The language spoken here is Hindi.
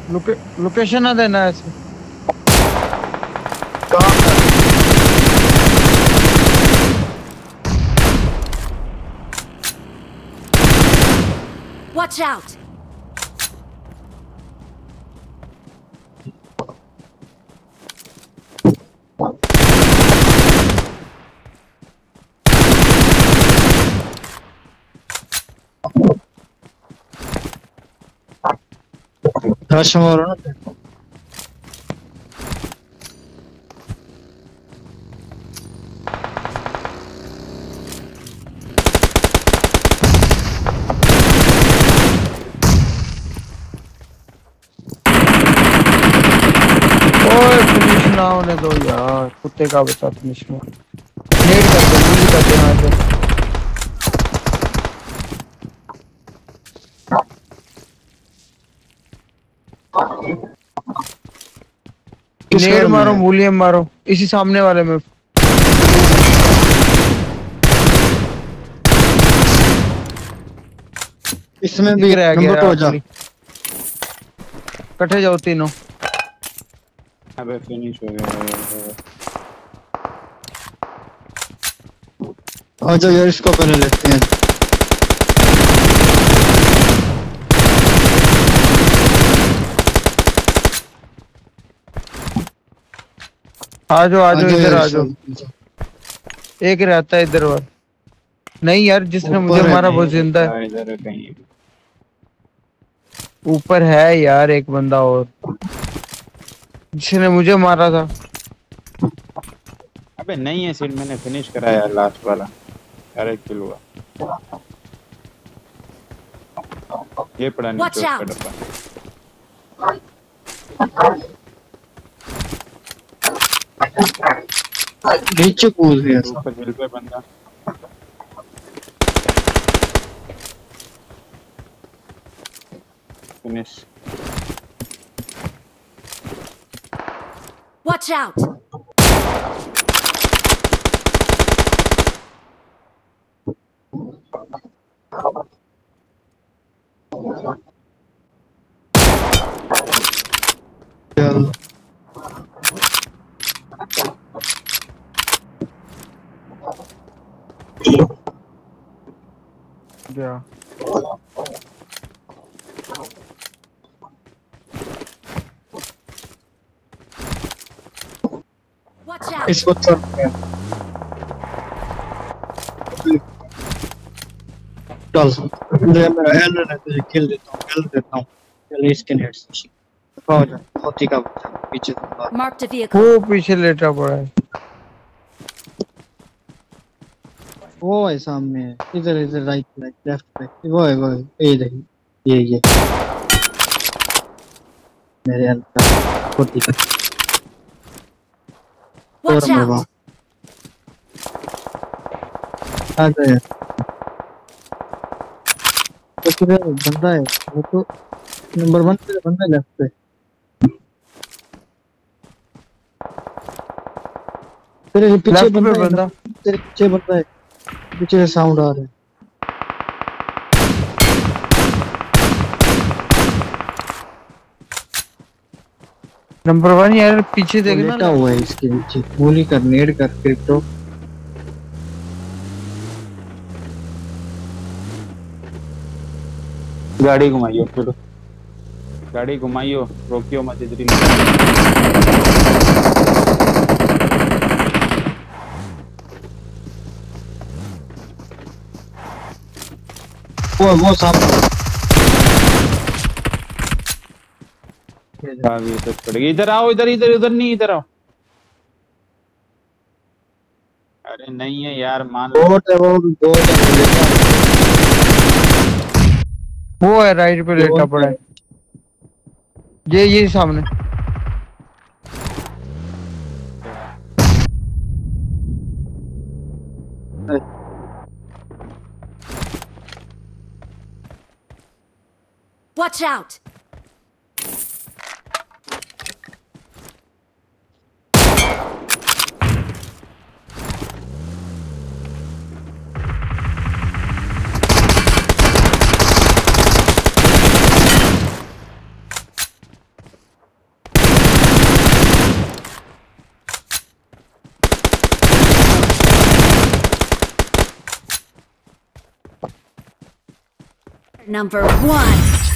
लोकेशन ना देना ऐसे। Watch out! रश मारो ना। ओए फिनिश ना होने दो यार, कुत्ते का बच्चा फिनिश में नेड कर दे, गुली कर दे यहाँ से। नेड मारो, मूलियम मारो, इसी सामने वाले में। इसमें भी रह गया नंबर 2 जा। कटे जाओ तीनों। अबे फिनिश हो गया। आ जाओ यार, इसको पहले लेते हैं। आ जाओ इधर आ जाओ। एक रहता है इधर और नहीं यार, जिसने मुझे मारा वो जिंदा है। इधर कहीं ऊपर है यार एक बंदा और, जिसने मुझे मारा था। अबे नहीं है सीट, मैंने फिनिश कराया लास्ट वाला। अरे किल हुआ। ये पड़ा नीचे उसका डब्बा। नीचे कूद गया। ऊपर हिल पे बंदा। Finish. Watch out! Yeah. Watch out! इसको छोड़ चल मेरा एल है, तुझे किल देता हूँ चल इसके नेट से हो जा। होती का पीछे Marked a vehicle. वो पीछे लेटा पड़ा है। वो है सामने, इधर राइट लेफ्ट पे वो है ये देखिए ये मेरे अंदर होती का। Watch out! आ गया तो पूरा बंदा है वो तो नंबर 1 पे बंदा है लेफ्ट पे। तेरे पीछे बंदा है, तेरे पीछे बंदा है, पीछे से साउंड आ रहा है। नंबर 1 यार पीछे देखना लेटा हुआ है इसके नीचे। गोली कर, नेड कर क्रिप्टो। गाड़ी घुमाइयो फिर, गाड़ी घुमाइयो, रोकियो मत इधर ही। वो सामने इधर आओ, इधर नहीं, इधर आओ। अरे नहीं है यार, मान लो। वो है राइट पे लेटा पड़ा है। ये सामने। Watch out! Number 1.